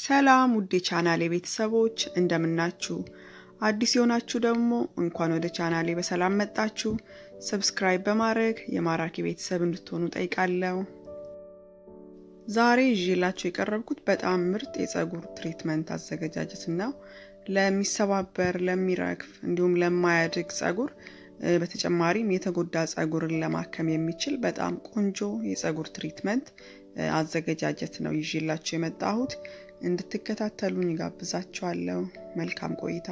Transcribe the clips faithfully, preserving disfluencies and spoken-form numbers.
ሰላም ውዴ ቻናሌ ቤተሰቦች እንደምናችሁ አዲስ የሆናችሁ ደግሞ እንኳን ወደ ቻናሌ በሰላም መጣችሁ ሰብስክራይብ በማድረግ የማራኪ ቤተሰብ እንድትሆኑ ጠይቃለሁ ዛሬ ይዤላችሁ የቀረብኩት በጣም ምርጥ የፀጉር ትሪትመንት አዘገጃጀት ነው ለሚሰባበር ለሚረግፍ እንዲሁም ለማያድግ ፀጉር በተጨማሪም የተጎዳ ፀጉርን ለማከም የሚችል በጣም ቆንጆ የፀጉር ትሪትመንት አዘገጃጀት ነው ይዤላችሁ የመጣሁት እንድትከታተሉኝ ጋብዛችኋለሁ መልካም ቆይታ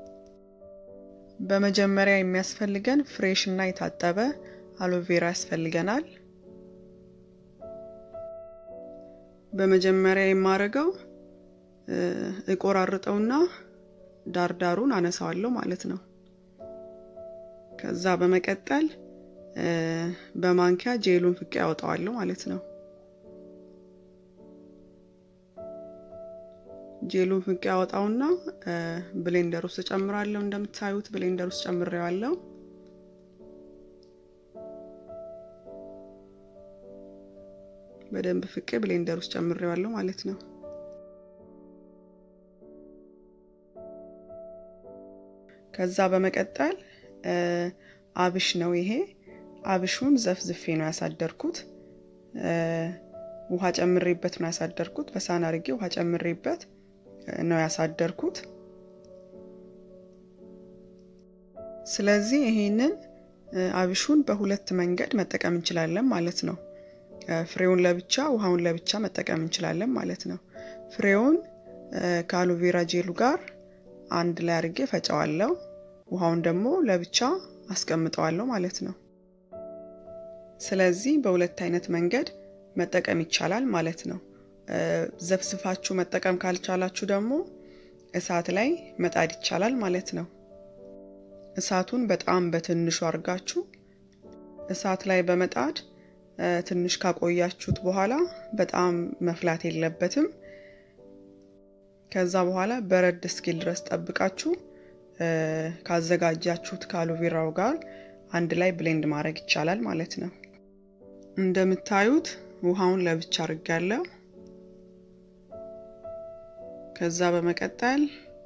በመጀመሪያ የሚያስፈልገን ፍሬሽ እና የታጠበ አሎቬራ ያስፈልገናል በመጀመሪያ የማረጋው እቆራርጠውና ዳርዳሩን አነሳዋለሁ ማለት ነው ከዛ በመቀጠል በማንኪያ ጄሉን ፍቄ ያወጣዋለሁ ማለት ነው ጄሉን ፍቄ ያወጣውና ብሌንደር ውስጥ ጨምራለሁ እንደምታዩት ብሌንደር ውስጥ ጨምሬዋለሁ በደንብ ፍቄ ብሌንደር ውስጥ ጨምሬዋለሁ ማለት ነው ከዛ በመቀጠል አብሽ ነው ይሄ አብሹን ዘፍዝፌ ነው ያሳደርኩት ውሃ ጨምሬበት ነው ያሳደርኩት በሳህን አድርጌ ውሃ ጨምሬበት ነው ያሳደርኩት ስለዚህ ይሄንን አብሹን በሁለት መንገድ መጠቀም እንችላለን ማለት ነው ፍሬውን ለብቻ ውሃውን ለብቻ መጠቀም እንችላለን ማለት ነው ፍሬውን ከአሎቬራ ጄሉ ጋር አንድ ላይ አድርጌ ፈጫዋለሁ ውሃውን ደግሞ ለብቻ አስቀምጠዋለሁ ማለት ነው ስለዚህ በሁለት አይነት መንገድ መጠቀም ይቻላል ማለት ነው ዘፍስፋችሁ መጠቀም ካልቻላችሁ ደግሞ እሳት ላይ መጣድ ይቻላል ማለት ነው እሳቱን በጣም በትንሹ አርጋችሁ እሳት ላይ በመጣድ ትንሽ ካቆያችሁት በኋላ በጣም መፍላት የለበትም ከዛ በኋላ በረድ እስኪል ድረስ ጠብቃችሁ ካዘጋጃችሁት ከአሎቬራው ጋር አንድ ላይ ብሌንድ ማድረግ ይቻላል ማለት ነው እንደምታዩት ውሃውን ለብቻ አርጋለሁ ከዛ በመቀጠል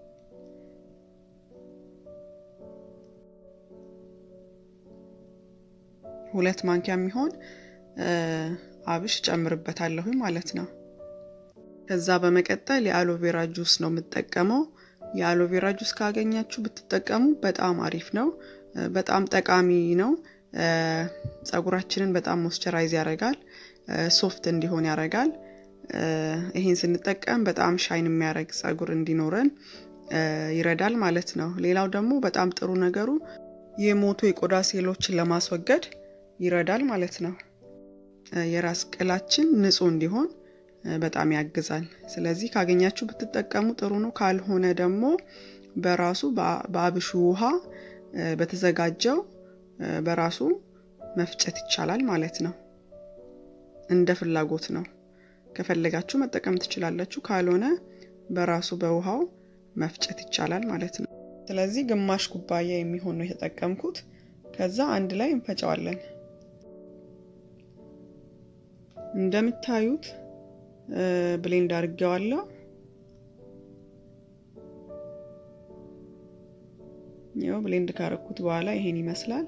ሁለት ማንኪያ የሚሆን አብሽ ጨምርበታለሁ ማለት ነው ከዛ በመቀጠል የአሎቬራ ጁስ ነው የምጠቀመው የአሎቬራ ጁስ ካገኛችሁ ብትጠቀሙ በጣም አሪፍ ነው በጣም ጠቃሚ ነው ፀጉራችንን በጣም ሞይስቸራይዝ ያደርጋል ሶፍት እንዲሆን ያደርጋል ይሄን ስንጠቀም በጣም ሻይን የሚያደርግ ፀጉር እንዲኖረን ይረዳል ማለት ነው ሌላው ደግሞ በጣም ጥሩ ነገሩ የሞቱ የቆዳ ሴሎችን ለማስወገድ ይረዳል ማለት ነው የራስ ቅላችን ንጹህ እንዲሆን በጣም ያግዛል ስለዚህ ካገኛችሁ ብትጠቀሙ ጥሩ ነው ካልሆነ ደግሞ በራሱ በአብሹ ውሃ በተዘጋጀው በራሱ መፍጨት ይቻላል ማለት ነው እንደ ፍላጎት ነው ከፈለጋችሁ መጠቀም ትችላላችሁ ካልሆነ በራሱ በውሃው መፍጨት ይቻላል ማለት ነው ስለዚህ ግማሽ ኩባያ የሚሆን ነው የተጠቀምኩት ከዛ አንድ ላይ እንፈጫዋለን እንደምታዩት ብሌንድ አድርጌዋለሁ ያው ብሌንድ ካረኩት በኋላ ይሄን ይመስላል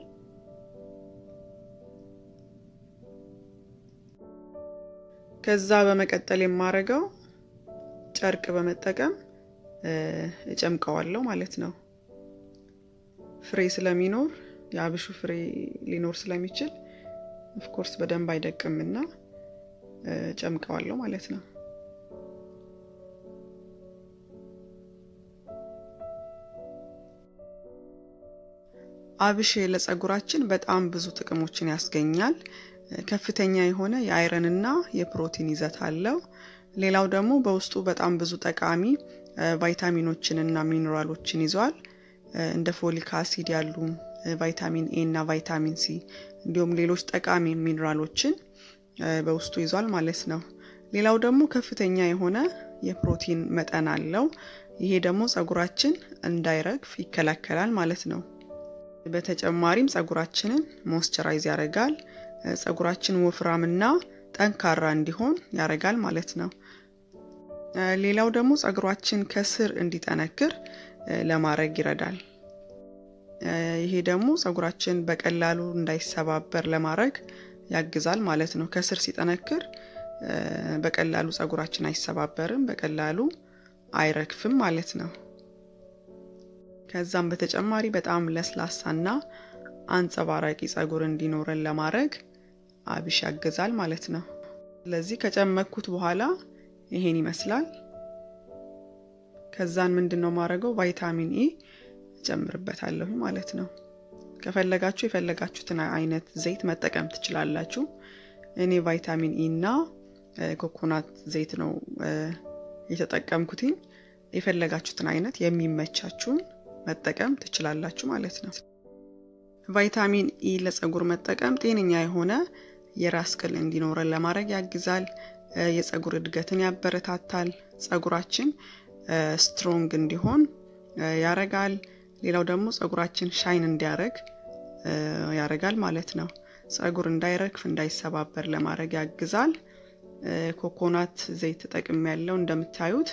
ከዛ በመቀጠል የማረጋው ጨርቅ በመጠቀም እጨምቀዋለሁ ማለት ነው ፍሬ ስለሚኖር ያብሹ ፍሬ ሊኖር ስለሚችል ኦፍ ኮርስ በደንብ አይደቅምና ጨምቀዋለሁ ማለት ነው አብሽ ለፀጉራችን በጣም ብዙ ጥቅሞችን ያስገኛል ከፍተኛ የሆነ የአይረን እና የፕሮቲን ይዘት አለው ሌላው ደግሞ በውስጡ በጣም ብዙ ጠቃሚ ቫይታሚኖችን እና ሚነራሎችን ይዟል እንደ ፎሊክ አሲድ ያሉ ቫይታሚን ኤ እና ቫይታሚን ሲ እንዲሁም ሌሎች ጠቃሚ ሚነራሎችን በውስጡ ይዟል ማለት ነው ሌላው ደግሞ ከፍተኛ የሆነ የፕሮቲን መጠን አለው ይሄ ደግሞ ፀጉራችን እንዳይረግፍ ይከላከላል ማለት ነው በተጨማሪም ፀጉራችንን ሞይስቸራይዝ ያደርጋል ፀጉራችን ወፍራምና ጠንካራ እንዲሆን ያደርጋል ማለት ነው ሌላው ደግሞ ጸጉራችን ከስር እንዲጠነክር ለማድረግ ይረዳል። ይሄ ደግሞ ጸጉራችን በቀላሉ እንዳይሰባበር ለማድረግ ያግዛል ማለት ነው። ከስር ሲጠነክር በቀላሉ ጸጉራችን አይሰባበርም፣ በቀላሉ አይረግፍም ማለት ነው። ከዛም በተጨማሪ በጣም ለስላሳና አንጸባራቂ ጸጉር እንዲኖረን ለማድረግ አብሽ ያግዛል ማለት ነው። ስለዚህ ከጨመኩት በኋላ ይሄን ይመስላል። ከዛን ምንድነው ማረገው ቫይታሚን ኢ ጨምርበታለሁ ማለት ነው። ከፈለጋችሁ የፈለጋችሁትን አይነት ዘይት መጠቀም ትችላላችሁ። እኔ ቫይታሚን ኢ እና ኮኮናት ዘይት ነው የተጠቀምኩት። የፈለጋችሁትን አይነት የሚመቻችሁን መጠቀም ትችላላችሁ ማለት ነው። ቫይታሚን ኢ ለጸጉር መጠቀም ጤነኛ የሆነ የራስ ቅል እንዲኖረን ለማድረግ ያግዛል። የጸጉር እድገትን ያበረታታል። ጸጉራችን ስትሮንግ እንዲሆን ያረጋል። ሌላው ደግሞ ጸጉራችን ሻይን እንዲያረግ ያረጋል ማለት ነው። ጸጉር እንዳይረግፍ እንዳይሰባበር ለማድረግ ያግዛል። ኮኮናት ዘይት ተጠቅሜያለሁ። እንደምታዩት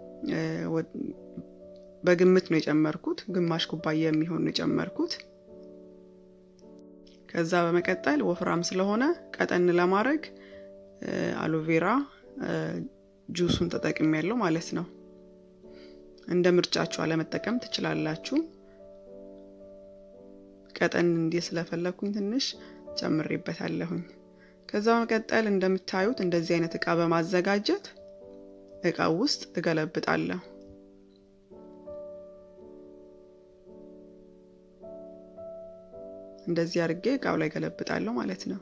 በግምት ነው የጨመርኩት፣ ግማሽ ኩባያ የሚሆን ነው የጨመርኩት። ከዛ በመቀጠል ወፍራም ስለሆነ ቀጠን ለማድረግ አሎቬራ ጁሱን ተጠቅሜያለሁ ማለት ነው። እንደ ምርጫችሁ አለመጠቀም ትችላላችሁ። ቀጠን እንዲህ ስለፈለኩኝ ትንሽ ጨምሬበታለሁኝ። ከዛ በመቀጠል እንደምታዩት እንደዚህ አይነት እቃ በማዘጋጀት እቃው ውስጥ እገለብጣለሁ። እንደዚህ አድርጌ እቃው ላይ ገለብጣለሁ ማለት ነው።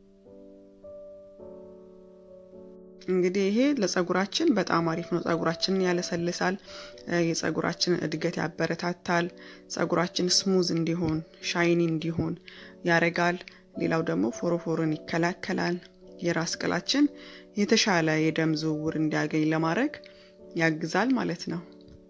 እንግዲህ ይሄ ለጸጉራችን በጣም አሪፍ ነው። ጸጉራችንን ያለሰልሳል፣ የጸጉራችንን እድገት ያበረታታል፣ ጸጉራችን ስሙዝ እንዲሆን ሻይኒ እንዲሆን ያረጋል። ሌላው ደግሞ ፎሮፎርን ይከላከላል። የራስ ቅላችን የተሻለ የደም ዝውውር እንዲያገኝ ለማድረግ ያግዛል ማለት ነው።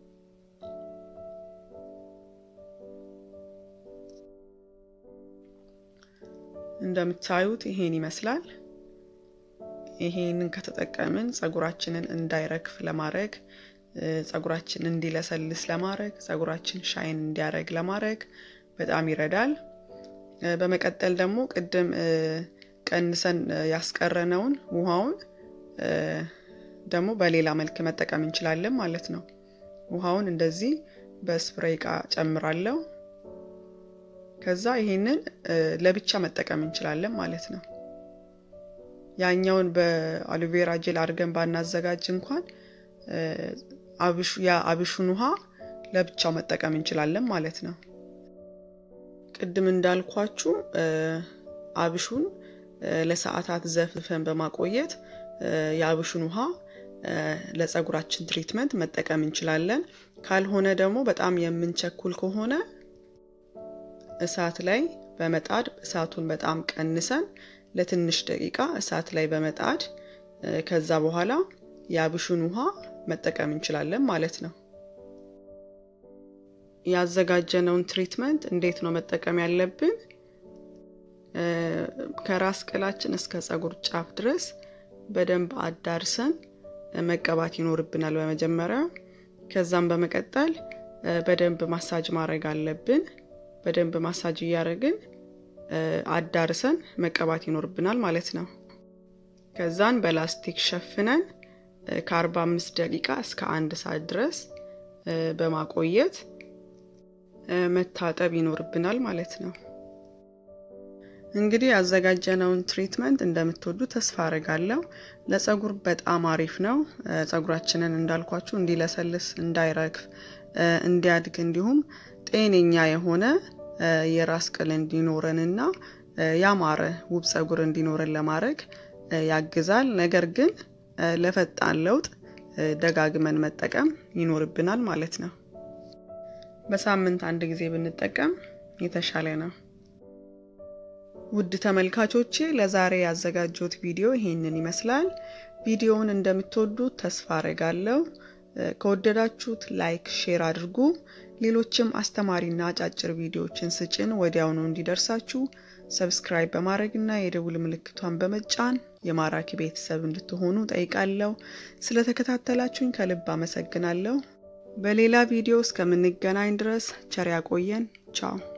እንደምታዩት ይሄን ይመስላል። ይሄንን ከተጠቀምን ጸጉራችንን እንዳይረግፍ ለማድረግ፣ ጸጉራችን እንዲለሰልስ ለማድረግ፣ ጸጉራችን ሻይን እንዲያረግ ለማድረግ በጣም ይረዳል። በመቀጠል ደግሞ ቅድም ቀንሰን ያስቀረነውን ውሃውን ደግሞ በሌላ መልክ መጠቀም እንችላለን ማለት ነው። ውሃውን እንደዚህ በስፕሬይ ቃ ጨምራለሁ። ከዛ ይሄንን ለብቻ መጠቀም እንችላለን ማለት ነው። ያኛውን በአሎቬራ ጄል አድርገን ባናዘጋጅ እንኳን አብሹ ያ አብሹን ውሃ ለብቻው መጠቀም እንችላለን ማለት ነው። ቅድም እንዳልኳችሁ አብሹን ለሰዓታት ዘፍዝፈን በማቆየት ያብሹን ውሃ ለጸጉራችን ትሪትመንት መጠቀም እንችላለን። ካልሆነ ደግሞ በጣም የምንቸኩል ከሆነ እሳት ላይ በመጣድ እሳቱን በጣም ቀንሰን ለትንሽ ደቂቃ እሳት ላይ በመጣድ ከዛ በኋላ ያብሹን ውሃ መጠቀም እንችላለን ማለት ነው። ያዘጋጀነውን ትሪትመንት እንዴት ነው መጠቀም ያለብን? ከራስ ቅላችን እስከ ጸጉር ጫፍ ድረስ በደንብ አዳርሰን መቀባት ይኖርብናል በመጀመሪያ። ከዛም በመቀጠል በደንብ ማሳጅ ማድረግ አለብን። በደንብ ማሳጅ ያደረግን አዳርሰን መቀባት ይኖርብናል ማለት ነው። ከዛን በላስቲክ ሸፍነን ከ45 ደቂቃ እስከ አንድ ሰዓት ድረስ በማቆየት መታጠብ ይኖርብናል ማለት ነው። እንግዲህ ያዘጋጀነውን ትሪትመንት እንደምትወዱ ተስፋ አደርጋለሁ። ለጸጉር በጣም አሪፍ ነው። ጸጉራችንን እንዳልኳችሁ እንዲለሰልስ፣ እንዳይረግፍ፣ እንዲያድግ እንዲሁም ጤነኛ የሆነ የራስ ቅል እንዲኖረንና ያማረ ውብ ጸጉር እንዲኖረን ለማድረግ ያግዛል። ነገር ግን ለፈጣን ለውጥ ደጋግመን መጠቀም ይኖርብናል ማለት ነው። በሳምንት አንድ ጊዜ ብንጠቀም የተሻለ ነው። ውድ ተመልካቾቼ ለዛሬ ያዘጋጀሁት ቪዲዮ ይሄንን ይመስላል። ቪዲዮውን እንደምትወዱት ተስፋ አደርጋለሁ። ከወደዳችሁት ላይክ፣ ሼር አድርጉ። ሌሎችም አስተማሪና አጫጭር ቪዲዮዎችን ስጭን ወዲያውኑ እንዲደርሳችሁ ሰብስክራይብ በማድረግና የደውል ምልክቷን በመጫን የማራኪ ቤተሰብ እንድትሆኑ ጠይቃለሁ። ስለተከታተላችሁኝ ከልብ አመሰግናለሁ። በሌላ ቪዲዮ እስከምንገናኝ ድረስ ቸር ያቆየን። ቻው።